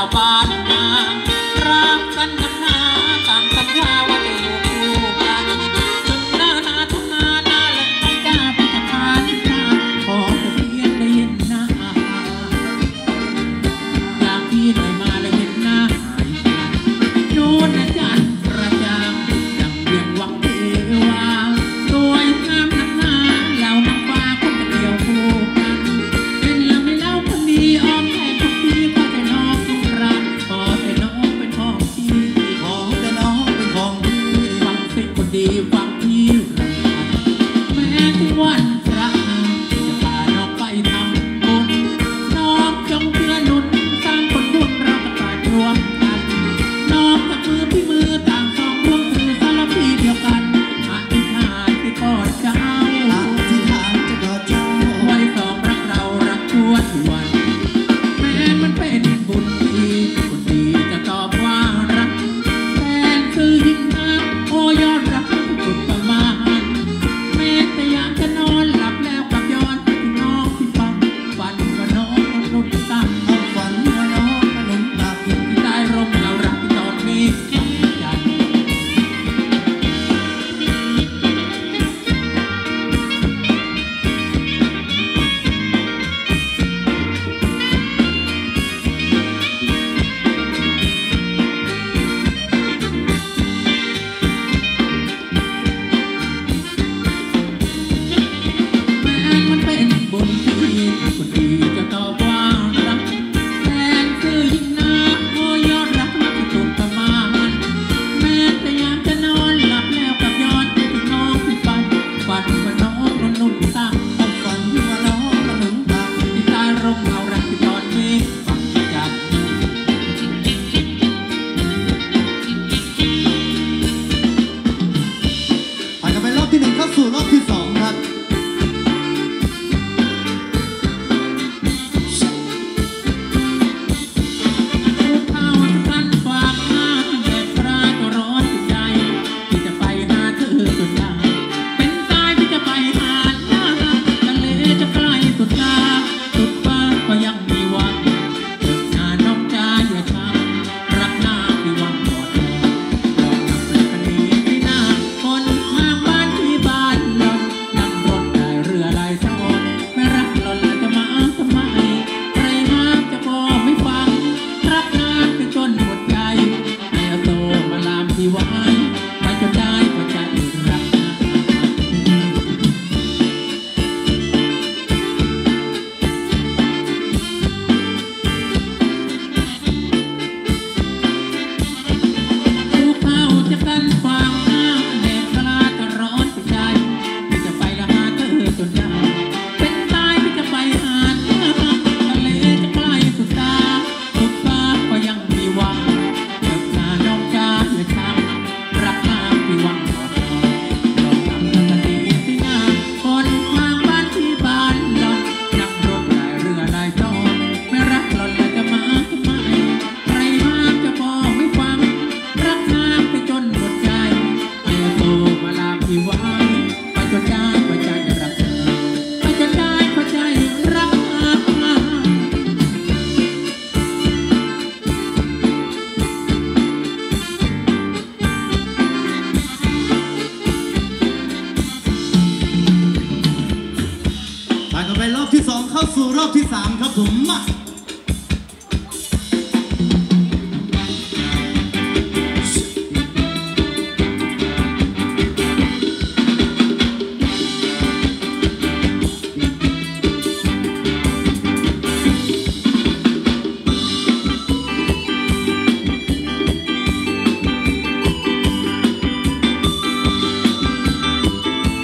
บ้านนารักกันนักหนาต่างสัญญาว่าจะอยู่คู่กันถึงหน้านาทุกนาหน้าและไม่กล้าไปจะผ่านมาขอแต่เพียงได้เห็นหน้าอยากพี่หน่อยมาและเห็นหน้านู่นนะจันประจางดังเวียงวังเทวาสวยงามนักหนาเหล่านักฟ้าคนเดียวคู่กันเป็นแล้วไม่เล่าคนดีอ้อมแทนทุกทีก็จะน้องทุกรักขอแต่น้องเป็นของพี่ขอแต่น้องเป็นของพี่ฟังสิคนดีฟังพี่รักแม้ทุกวันพระจะพาน้องไปทำบุญน้องจงเพื่อหนุนสร้างคนบุญเราจะต่ารวมกันน้องกับมือพี่มือต่างสองร่วมถือสารพีเดียวกันอธิษฐานที่กอดเจ้าอธิษฐานจะกอดเจ้าไว้สองรักเรารักชั่วทุกวันแม้มันเป็นบุญที่คนดีจะตอบว่ารักแทนคือยิ่งนักโอ้ยอดรักสุดประมาณแม้แต่ยามจะนอนหลับแล้วกลับย้อนไปถึงน้องที่ฟังฝันว่าน้องมนุษย์ตั้งฝันว่าน้องมนุษย์ตั้งที่ใต้ร่มเงารักที่ตอนนี้จันแม้มันเป็นบุญที่คนดีจะตอบว่ารักแทนคือยิ่งนักโอ้ยอดรักนักสุดประมาณแม้แต่ยามจะนอนหลับแล้วกลับย้อนไปถึงน้องที่ฝันว่าน้องมนุษย์ตั้งฝันว่าน้องมนุษย์ตั้งที่ใต้ร่มเงารักที่ตอนนี้ฟังจันผ่านกันไปรอบที่หนึ่งเข้าสู่รอบที่สองครับข้าวพันฝากมาแดดปลาก็ร้อนจิตใจที่จะไปหาเธอจนได้เป็นตายที่จะไปหาหน้าทะเลจะใกล้สุดตาสุดฟ้าก็ยังมีหวังเกิดหน้าน้องใจอย่าช้ำรักหน้าที่หวังกอดลองนำเรือคันนี้ไปหน้าคนข้างบ้านที่บ้านหล่นนั่งรถได้เรือลายสอนไม่รักหล่นแล้วจะมาทำไมใครห้ามจะบอกไม่ฟังรักนานไปจนหมดใจให้เอาโตมาลามที่ไว้ไปจนได้พอใจรักนานผู้เข้าจะกันฟังหน้าแดดกล้าจะร้อนไปใจที่จะไปละหาเธอจนได้เป็นตายที่จะไปหาเธอทะเลจะใกล้สุดตาสุดฟ้าก็ยังมีหวังเกิดหน้าน้องจ้าอย่าช้ำรักนานที่หวังกอดลองทำกันดีที่งานคนข้างบ้านที่บ้านหล่อนนั่งรถได้เรือได้จอดไม่รักหล่อนแล้วจะมาทำไมใครห้ามจะบอกไม่ฟังรักนานไปจนหมดใจให้เอาโตมาลามที่ไว้ไปจนได้พอใจรักเธอไปจนได้พอใจรักเธอผ่านกันไปรอบที่สองเข้าสู่รอบที่สามครับผมมา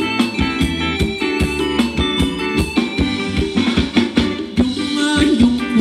ยุงเอ้ยยุง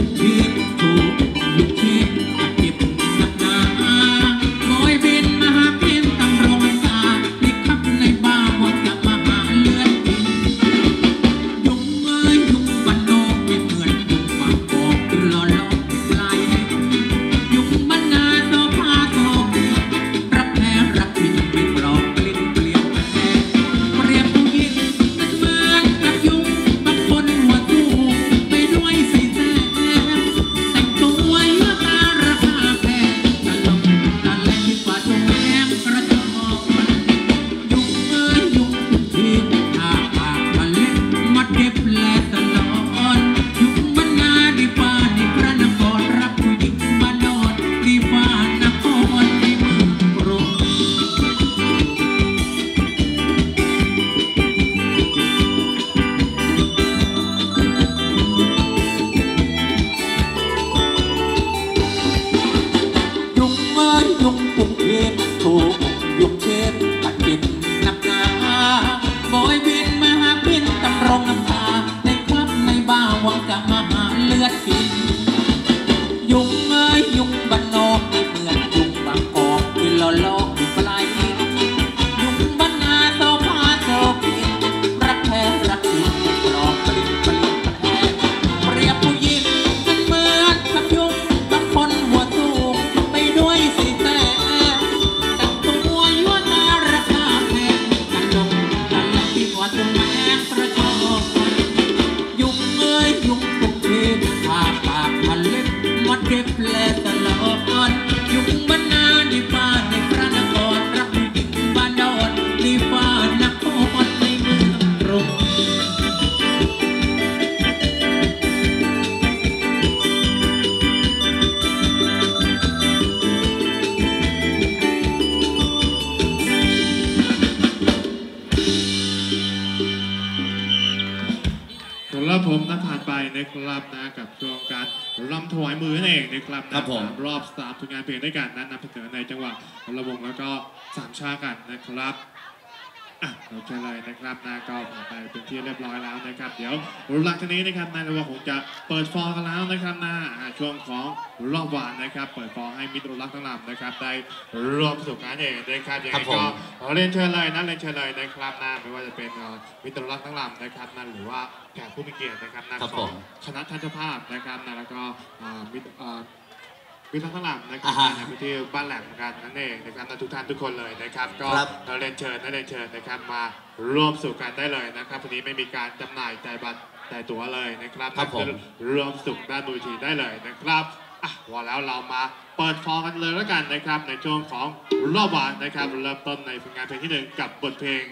ครับผมนัดผ่านไปนะครับนะกับช่วงการรำถวายมือนั่นเองนะครับนะรอบ3ผลงานเพลงด้วยกันนั้นนำเสนอในจังหวะระวงแล้วก็3ชากันนะครับเราเชิญเลยนะครับนะก็ผ่านไปเป็นที่เรียบร้อยแล้วนะครับเดี๋ยวหลังจากนี้นะครับนายระวงคงจะเปิดฟอร์กันแล้วนะครับนะช่วงของรอบหวานนะครับเปิดฟอร์ให้มิตรรักทั้งลำนะครับได้ร่วมสนุกกันเองนะครับอย่างนี้ก็เรียนเชิญเลยนะเรียนเชิญเลยนะครับนะไม่ว่าจะเป็นมิตรรักทั้งลำนะครับนั่นหรือว่าแขกผู้มีเกียรตินะครับนะของคณะทันตภาพนะครับนะแล้วก็มิตรทั้งหลังนะครับในพื้นที่บ้านแหลมกันนั่นเองนะครับทุกท่านทุกคนเลยนะครับก็เราเรียนเชิญนะครับมาร่วมสู่กันได้เลยนะครับวันนี้ไม่มีการจำหน่ายจ่ายบัตรจ่ายตั๋วเลยนะครับร่วมสุขด้านดูทีได้เลยนะครับว่าแล้วเรามาเปิดฟอร์กันเลยแล้วกันนะครับในช่วงของรอบหวานนะครับเริ่มต้นในผลงานเพลงที่1กับบทเพลง